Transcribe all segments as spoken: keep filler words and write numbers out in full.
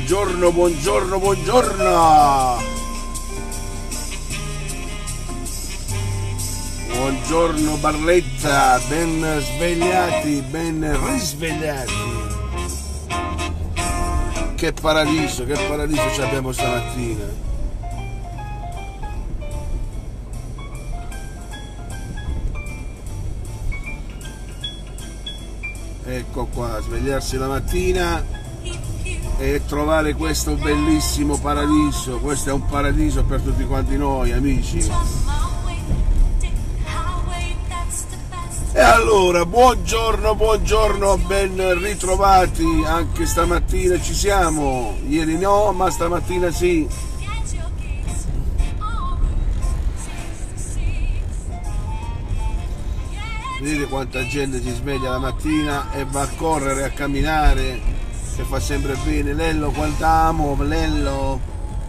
buongiorno, buongiorno, buongiorno. Buongiorno Barletta, ben svegliati, ben risvegliati. Che paradiso, che paradiso ci abbiamo stamattina. Ecco qua, svegliarsi la mattina e trovare questo bellissimo paradiso. Questo è un paradiso per tutti quanti noi, amici. E allora, buongiorno, buongiorno, ben ritrovati. Anche stamattina ci siamo. Ieri no, ma stamattina sì. Vedete quanta gente si sveglia la mattina e va a correre, a camminare, che fa sempre bene. Lello, quant'amo, Lello.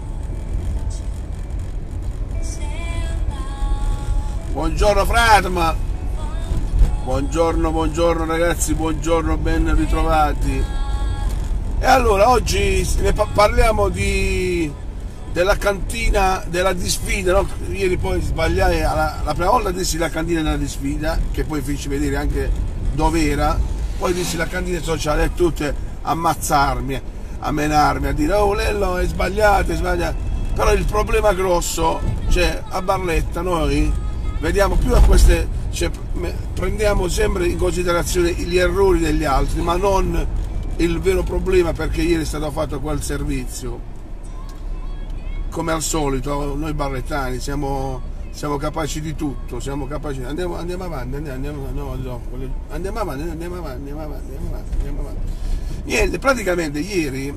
Buongiorno Fratma. Buongiorno, buongiorno ragazzi, buongiorno, ben ritrovati. E allora oggi ne parliamo di della cantina della Disfida, no? Ieri poi sbagliai, la, la prima volta dissi la cantina della Disfida, che poi feci vedere anche dove era, poi dissi la cantina sociale e tutte ammazzarmi, a menarmi, a dire oh Lello è sbagliato, è sbagliato. Però il problema grosso, cioè a Barletta noi vediamo più a queste, cioè, prendiamo sempre in considerazione gli errori degli altri, ma non il vero problema, perché ieri è stato fatto quel servizio. Come al solito noi barlettani siamo, siamo capaci di tutto, siamo capaci, andiamo, andiamo avanti, andiamo, andiamo, no, no, andiamo avanti, andiamo avanti, andiamo avanti, andiamo avanti, andiamo avanti. Niente, praticamente ieri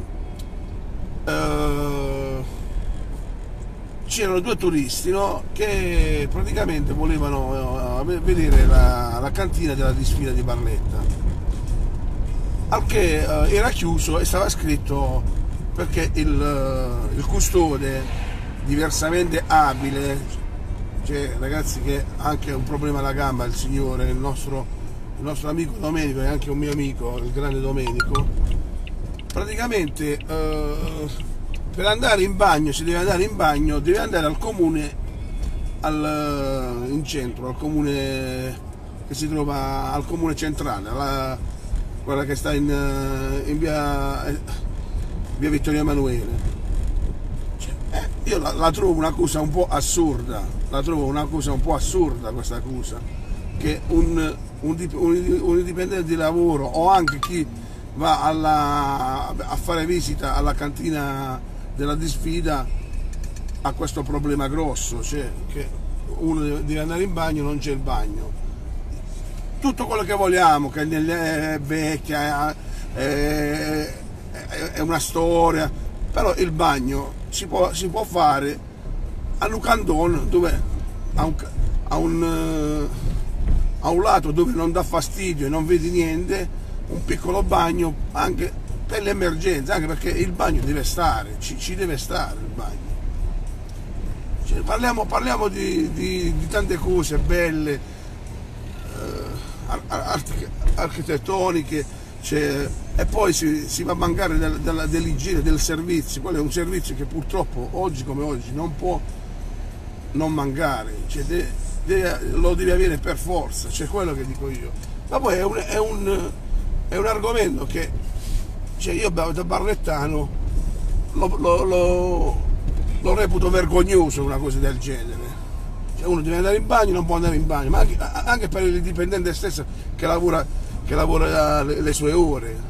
eh, c'erano due turisti, no, che praticamente volevano eh, vedere la, la cantina della Disfida di Barletta, al che eh, era chiuso e stava scritto, perché il, il custode, diversamente abile, cioè ragazzi che ha anche un problema alla gamba, il signore, il nostro, il nostro amico Domenico, è anche un mio amico, il grande Domenico, praticamente eh, per andare in bagno, se deve andare in bagno, deve andare al comune, al, in centro, al comune che si trova al comune centrale, alla, quella che sta in, in via... via Vittorio Emanuele. Cioè, eh, io la, la trovo una cosa un po' assurda, la trovo una cosa un po' assurda questa cosa, che un, un, un, un dipendente di lavoro o anche chi va alla, a fare visita alla cantina della Disfida ha questo problema grosso, cioè che uno deve, deve andare in bagno, non c'è il bagno. Tutto quello che vogliamo, che è vecchia, è, è una storia, però il bagno si può, si può fare a Lucandon, dove a un, a, un, a un lato dove non dà fastidio e non vedi niente, un piccolo bagno anche per le emergenze, anche perché il bagno deve stare, ci, ci deve stare il bagno. Cioè, parliamo, parliamo di, di, di tante cose belle, eh, architettoniche, cioè, e poi si, si va a mancare del, del, dell'igiene, del servizio. Quello è un servizio che purtroppo oggi come oggi non può non mancare, cioè, deve, deve, lo devi avere per forza, c'è, cioè, quello che dico io. Ma poi è un, è un, è un argomento che, cioè, io da barlettano lo, lo, lo, lo reputo vergognoso una cosa del genere. Cioè, uno deve andare in bagno, non può andare in bagno, ma anche, anche per il dipendente stesso che lavora, che lavora le, le sue ore.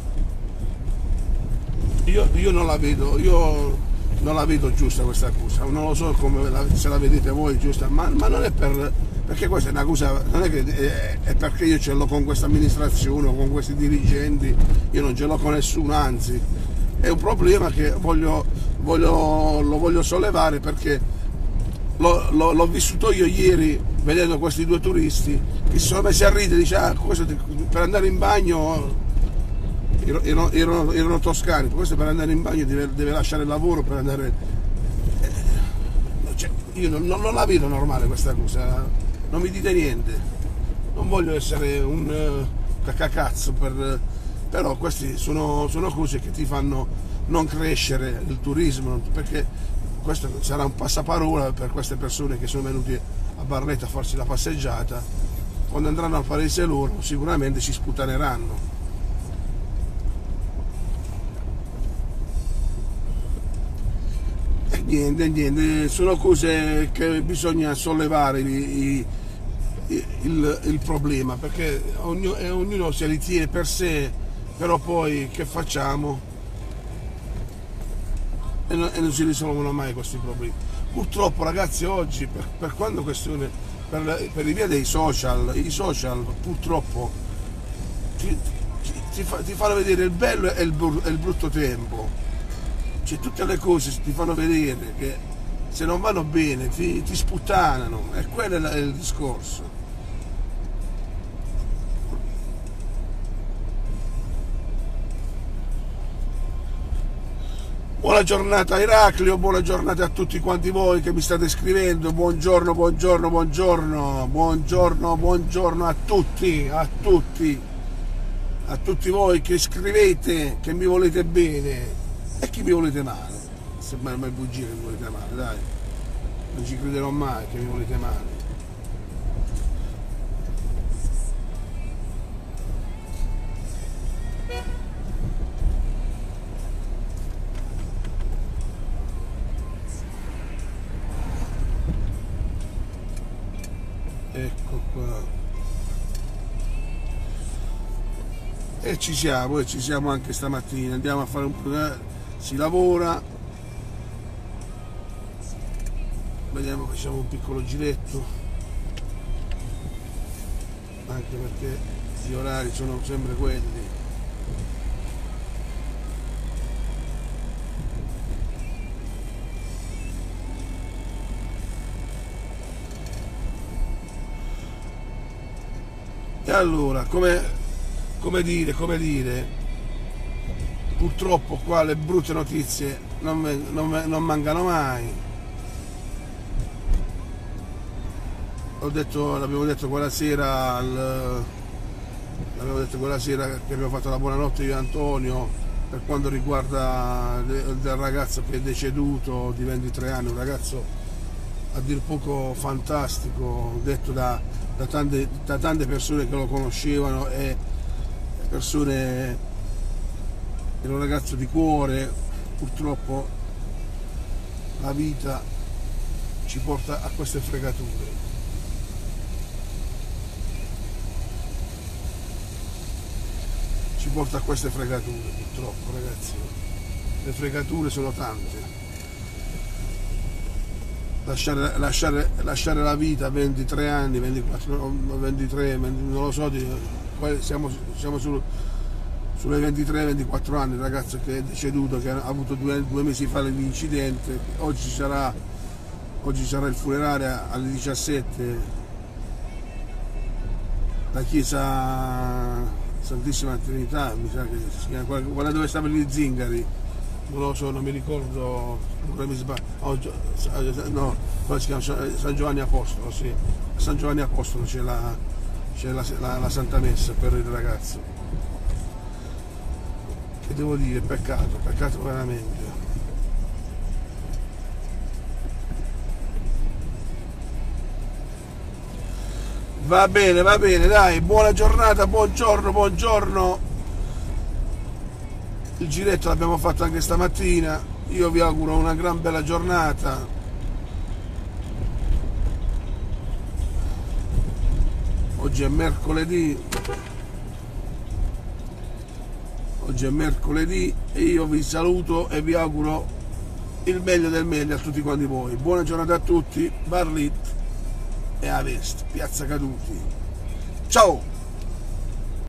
Io, io non la vedo, io non la vedo giusta questa cosa, non lo so come la, se la vedete voi giusta, ma, ma non è per, perché questa è una cosa, non è che è, è perché io ce l'ho con questa amministrazione o con questi dirigenti, io non ce l'ho con nessuno, anzi è un problema che voglio, voglio, lo voglio sollevare, perché l'ho vissuto io ieri vedendo questi due turisti che si sono messi a ridere, dice ah, questo per andare in bagno, erano, erano, erano toscani, questo per andare in bagno deve, deve lasciare il lavoro per andare, eh, cioè, io non, non la vedo normale questa cosa, non mi dite niente, non voglio essere un uh, cacacazzo, per, però queste sono, sono cose che ti fanno, non crescere il turismo, perché questo sarà un passaparola per queste persone che sono venute a Barletta a farsi la passeggiata. Quando andranno al paese loro sicuramente si sputaneranno. E niente, niente, sono cose che bisogna sollevare i, i, il, il problema, perché ognuno, ognuno se li tiene per sé, però poi che facciamo? E non, e non si risolvono mai questi problemi. Purtroppo ragazzi oggi, per, per quanto questione, per, la, per via dei social, i social purtroppo ti, ti, ti, fa, ti fanno vedere il bello e il, e il brutto tempo, cioè tutte le cose ti fanno vedere che se non vanno bene ti, ti sputtanano, e quello è il discorso. Buona giornata Eraclio, buona giornata a tutti quanti voi che mi state scrivendo, buongiorno, buongiorno, buongiorno, buongiorno, buongiorno a tutti, a tutti, a tutti voi che scrivete, che mi volete bene e che mi volete male, se mai mai bugie che mi volete male, dai, non ci crederò mai che mi volete male. Ecco qua, e ci siamo, e ci siamo anche stamattina, andiamo a fare un po', eh, si lavora, vediamo, facciamo un piccolo giretto, anche perché gli orari sono sempre quelli. E allora, come, come dire, come dire, purtroppo qua le brutte notizie non, non, non mancano mai. Ho detto, l'abbiamo detto quella sera, al, l'abbiamo detto quella sera che abbiamo fatto la buonanotte io e Antonio, per quanto riguarda del, del ragazzo che è deceduto di ventitré anni, un ragazzo a dir poco fantastico, detto da, da, tante, da tante persone che lo conoscevano, e persone, era un ragazzo di cuore. Purtroppo la vita ci porta a queste fregature. Ci porta a queste fregature, purtroppo ragazzi. Le fregature sono tante. Lasciare, lasciare, lasciare la vita a ventitré anni, ventiquattro, ventitré, non lo so, siamo, siamo sul, sulle ventitré ventiquattro anni, il ragazzo che è deceduto, che ha avuto due, due mesi fa l'incidente. Oggi sarà, oggi sarà il funerale alle diciassette, la chiesa Santissima Trinità, mi sa che si chiama, quella dove stavano gli zingari, non lo so, non mi ricordo, non mi sbaglio, oh, no, si chiama San Giovanni Apostolo, sì, a San Giovanni Apostolo c'è la, c'è la, la, la Santa Messa per il ragazzo. Che devo dire, peccato, peccato veramente. Va bene, va bene, dai, buona giornata, buongiorno, buongiorno. Il giretto l'abbiamo fatto anche stamattina, io vi auguro una gran bella giornata. Oggi è mercoledì, oggi è mercoledì e io vi saluto e vi auguro il meglio del meglio a tutti quanti voi. Buona giornata a tutti, Barlit e a Vest, Piazza Caduti. Ciao!